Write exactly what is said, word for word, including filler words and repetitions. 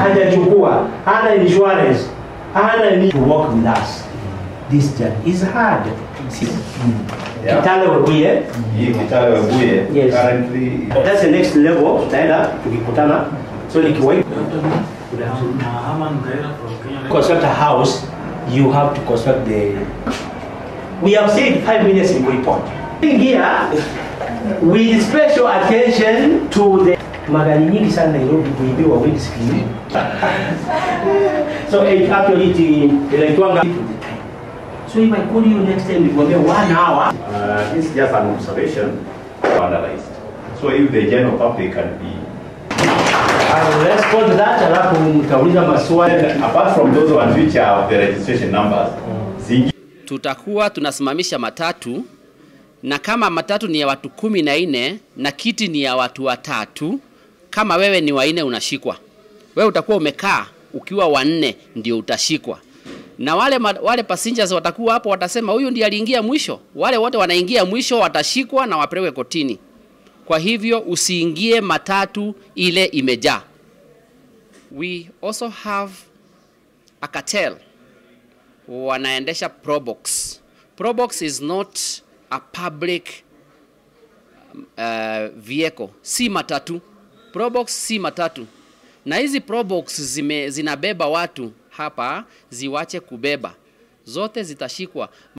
hajachukua, hana insurance, hana need to work with us. This job is hard. Yeah. Kitale Webuye. Yeah, Kitale Webuye. Yes. Currently. That's the next level. Tutaenda tukikutana. So nikiwait. Construct a house, you have to construct the. We have said five minutes in report. Here, with special attention to the magari nyingi sana Nairobi kuibiwa windscreen. So it actually inaitwanga. So if I call you next time, we will one hour. Uh, this is just an observation, vandalized. So if the general public can be. I will respond to that. Alafu mtauliza maswali. Apart from those ones which are the registration numbers, mm. Tutakuwa tunasimamisha matatu, na kama matatu ni ya watu kumi na nne na kiti ni ya watu watatu, kama wewe ni wanne unashikwa. Wewe utakuwa umekaa ukiwa wanne ndio utashikwa. Na wale wale passengers watakuwa hapo watasema huyu ndiye aliingia mwisho. Wale wote wanaingia mwisho watashikwa na wapelekwe kotini. Kwa hivyo usiingie matatu ile imejaa. We also have a cartel wanaendesha Probox. Probox is not a public uh, vehicle. Si matatu. Probox si matatu. Na hizi Probox zime, zinabeba watu hapa ziwache kubeba. Zote zitashikwa.